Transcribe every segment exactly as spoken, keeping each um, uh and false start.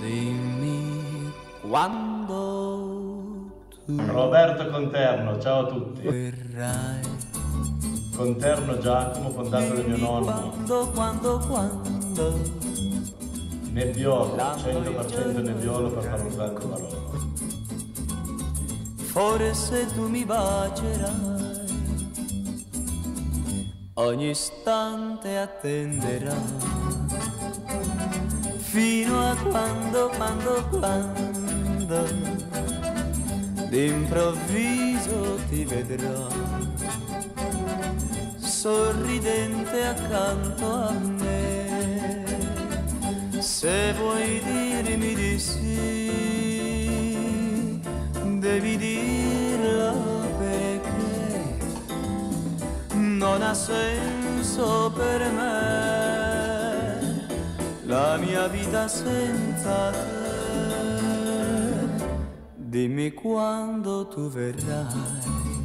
Dimmi quando tu Roberto Conterno, ciao a tutti. verrai. Conterno Giacomo, fondato da mio nonno. Quando, quando, quando Nebbiolo, cento per cento nebbiolo per fare un grande Barolo. forse tu mi bacerai, ogni istante attenderai, fino a quando, quando, quando d'improvviso ti vedrò, sorridente accanto a me. Se vuoi dirmi di sì, devi dirlo perché non ha senso per me la mia vita senza te. Dimmi quando tu verrai,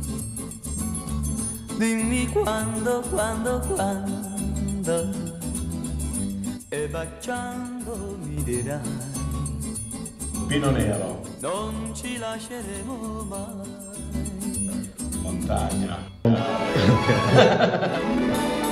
dimmi quando, quando, quando, e baciando mi dirai Pino Nero, non ci lasceremo mai. montagna.